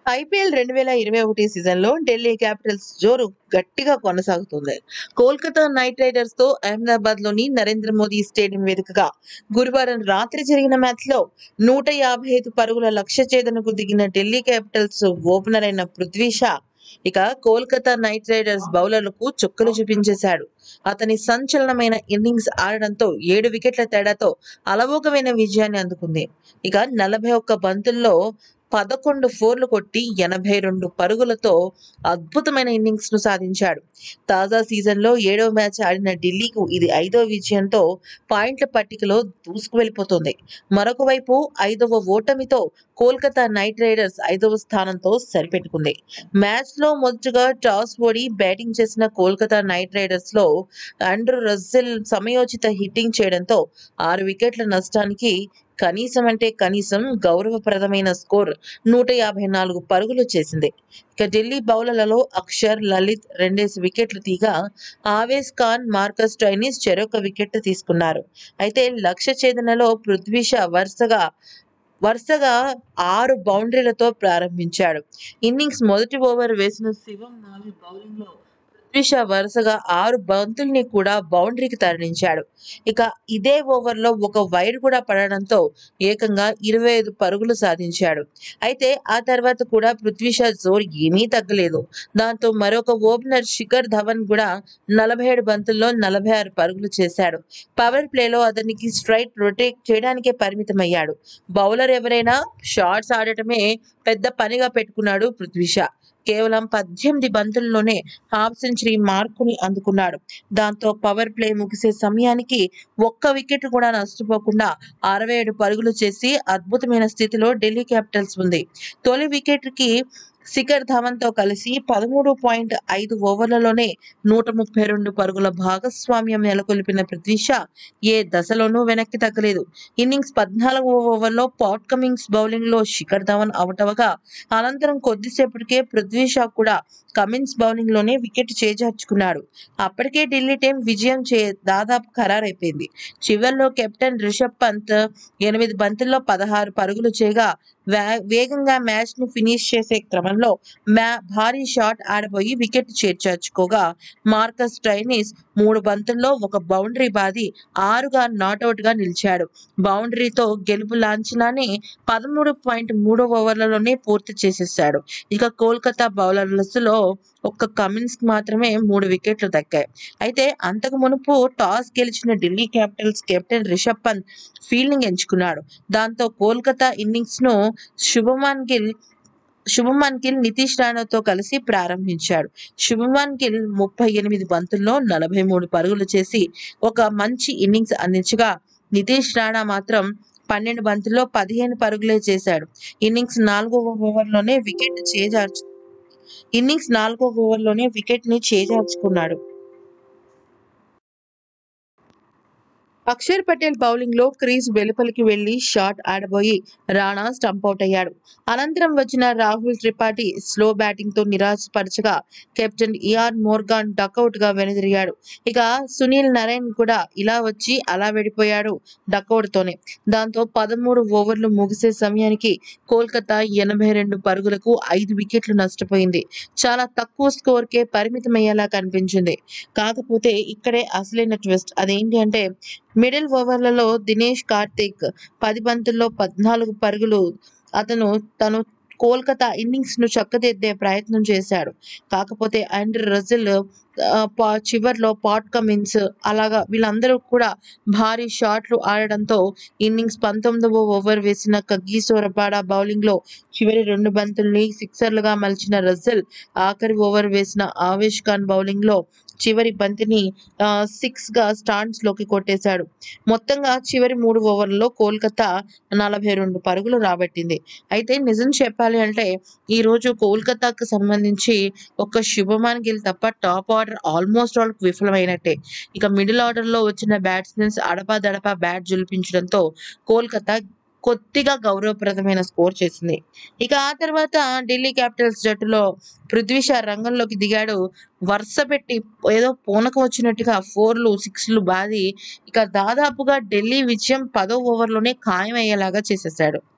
IPL 2021 సీజన్‌లో Delhi Capitals జోరు గట్టిగా కొనసాగుతుంది. కోల్కతా నైట్ రైడర్స్‌తో అహ్మదాబాద్‌లోని నరేంద్ర మోదీ స్టేడియం వేదికగా గురువారం రాత్రి జరిగిన మ్యాచ్‌లో 155 పరుగుల లక్ష్య ఛేదనకు దిగిన ఢిల్లీ క్యాపిటల్స్ ఓపెనర్ అయిన పృథ్వీ షా ఇక కోల్కతా నైట్ రైడర్స్ బౌలర్లకు చుక్కలు చూపించేశాడు. అతని సంచలనమైన ఇన్నింగ్స్ ఆడడంతో 7 వికెట్ల తేడాతో అలవోకమైన విజయాన్ని అందుకుంది. ఇక 41 బంతుల్లో 11 ఫోర్లు కొట్టి 82 పరుగులతో అద్భుతమైన ఇన్నింగ్స్ ను సాధించాడు. తాజా సీజన్లో 7వ మ్యాచ్ ఆడిన ఢిల్లీకు ఇది 5వ విజయంతో పాయింట్ల పట్టికలో దూసుకువెళ్లిపోతోంది. మరొక వైపు 5వ ఓటమితో కోల్కతా నైట్ రైడర్స్ 5వ స్థానంతో సరిపెట్టుకుంది. మ్యాచ్లో మొదటగా టాస్ ఓడి బ్యాటింగ్ చేసిన కోల్కతా నైట్ రైడర్స్ లో ఆండ్రూ రస్సెల్ సమయోచిత హిట్టింగ్ చేయడంతో 6 వికెట్ల నష్టానికి కనీసం గౌరవప్రదమైన స్కోర్ 154 పరుగులు చేసింది. ఇక ఢిల్లీ బౌలర్లలో అక్షర్, లలిత్ రెండేసి వికెట్లు తీగా ఆవేశ్ ఖాన్, మార్కస్ స్టోయినిస్ చెరొక వికెట్ తీసుకున్నారు. అయితే లక్ష్య ఛేదనలో పృథ్వీ షా వరుసగా 6 బౌండరీలతో ప్రారంభించాడు. ఇన్నింగ్స్ మొదటి ఓవర్ వేసిన శివం నావి బౌలింగ్లో పృథ్వీ షా వరుసగా 6 బంతుల్ని కూడా బౌండరీకి తరలించాడు. ఇక ఇదే ఓవర్లో ఒక వైడ్ కూడా పడడంతో ఏకంగా 25 పరుగులు సాధించాడు. అయితే ఆ తర్వాత కూడా పృథ్వీ షా జోరు ఏమీ తగ్గలేదు. దాంతో మరొక ఓపెనర్ శిఖర్ ధవన్ కూడా 47 బంతుల్లో 46 పరుగులు చేశాడు. పవర్ ప్లేలో అతనికి స్ట్రైట్ రొటేట్ చేయడానికే పరిమితమయ్యాడు. బౌలర్ ఎవరైనా షాట్స్ ఆడటమే పెద్ద పనిగా పెట్టుకున్నాడు పృథ్వీ షా. కేవలం 18 బంతుల్లోనే హాఫ్ సెంచరీ మార్కుని అందుకున్నాడు. దాంతో పవర్ ప్లే ముగిసే సమయానికి ఒక్క వికెట్ కూడా నష్టపోకుండా 67 పరుగులు చేసి అద్భుతమైన స్థితిలో ఢిల్లీ క్యాపిటల్స్ ఉంది. తొలి వికెట్‌కి శిఖర్ ధవన్‌తో కలిసి 13.5 ఓవర్లలోనే 132 పరుగుల భాగస్వామ్యం నెలకొల్పిన పృథ్వీ షా ఏ దశలోనూ వెనక్కి తగ్గలేదు. ఇన్నింగ్స్ 14వ ఓవర్లో పాట్ కమిన్స్ బౌలింగ్లో శిఖర్ ధవన్ అవుట్ అవ్వగా అనంతరం కొద్దిసేపటికే పృథ్వీ షా కూడా కమిన్స్ బౌలింగ్లోనే వికెట్ చేజార్చుకున్నాడు. అప్పటికే ఢిల్లీ టీం విజయం దాదాపు ఖరారైపోయింది. చివర్లో కెప్టెన్ రిషబ్ పంత్ 8 బంతుల్లో 16 పరుగులు చేయగా వేగంగా మ్యాచ్ ను ఫినిష్ చేసే క్రమంలో భారీ షాట్ ఆడబోయి వికెట్ చేజార్చుకోగా మార్కస్ స్టోయినిస్ 3 బంతుల్లో ఒక బౌండరీ బాది 6గా నాటౌట్ గా నిలిచాడు. బౌండరీతో గెలుపు లాంఛనాన్ని 13.3 ఓవర్లలోనే పూర్తి చేసేశాడు. ఇక కోల్కతా బౌలర్లలో ఒక్క కమిన్స్ కి మాత్రమే 3 వికెట్లు దక్కాయి. అయితే అంతకు మునుపు టాస్ గెలిచిన Delhi Capitals captain Rishabh Pant fielding ఎంచుకున్నాడు. దాంతో కోల్కతా ఇన్నింగ్స్ ను శుభమన్ గిల్, నితీష్ రాణాతో కలిసి ప్రారంభించాడు. శుభమన్ గిల్ 38 బంతుల్లో 43 పరుగులు చేసి ఒక మంచి ఇన్నింగ్స్ అందించగా నితీష్ రాణా మాత్రం 12 బంతుల్లో 15 పరుగులే చేశాడు. ఇన్నింగ్స్ 4వ ఓవర్లోనే వికెట్ ని చేజార్చుకున్నాడు. అక్షర్ పటేల్ బౌలింగ్ లో క్రీజ్ వెలుపలికి వెళ్లి షాట్ ఆడబోయి రాణా స్టంపౌట్ అయ్యాడు. అనంతరం వచ్చిన రాహుల్ త్రిపాఠి స్లో బ్యాటింగ్ తో నిరాశపరచగా కెప్టెన్ ఇయాన్ మోర్గాన్ డకౌట్ గా వెనుదిరిగాడు. ఇక సునీల్ నరైన్ కూడా ఇలా వచ్చి అలా వెడిపోయాడు డకౌట్ తోనే. దాంతో 13 ఓవర్లు ముగిసే సమయానికి కోల్కతా 82 పరుగులకు 5 వికెట్లు నష్టపోయింది. చాలా తక్కువ స్కోర్ కే పరిమితమయ్యేలా కనిపించింది. కాకపోతే ఇక్కడే అసలైన ట్విస్ట్. అదేంటి అంటే మిడిల్ ఓవర్లలో దినేష్ కార్తీక్ 10 బంతుల్లో 14 పరుగులు తను కోల్కతా ఇన్నింగ్స్ ను చక్కదిద్దే ప్రయత్నం చేశాడు. కాకపోతే ఆండ్రూ రస్సెల్ చివర్లో పాట్ కమిన్స్ అలాగా వీళ్ళందరూ కూడా భారీ షాట్లు ఆడడంతో ఇన్నింగ్స్ 19వ ఓవర్ వేసిన కగిసో రబాడా బౌలింగ్ లో చివరి 2 బంతుల్ని సిక్సర్లుగా మలిచిన రస్సెల్ ఆఖరి ఓవర్ వేసిన ఆవేశ్ ఖాన్ బౌలింగ్ లో చివరి బంతిని 6 గా స్టాండ్స్ లోకి కొట్టేశాడు. మొత్తంగా చివరి 3 ఓవర్లలో కోల్కతా 42 పరుగులు రాబట్టింది. అయితే నిజం చెప్పాలి అంటే ఈ రోజు కోల్కతాకు సంబంధించి ఒక్క శుభమన్ గిల్ తప్ప టాప్ ఆర్డర్ ఆల్మోస్ట్ ఆల్ విఫలమైనట్టే. ఇక మిడిల్ ఆర్డర్ లో వచ్చిన బ్యాట్స్మెన్స్ అడపాదడపా బ్యాట్ జులిపించడంతో కోల్కతా కొద్దిగా గౌరవప్రదమైన స్కోర్ చేసింది. ఇక ఆ తర్వాత ఢిల్లీ క్యాపిటల్స్ జట్టులో పృథ్వీ షా రంగంలోకి దిగాడు. వరుస పెట్టి ఏదో పూనకం వచ్చినట్టుగా 4లు 6లు బాది ఇక దాదాపుగా ఢిల్లీ విజయం 10వ ఓవర్లోనే ఖాయమయ్యేలాగా చేసేశాడు.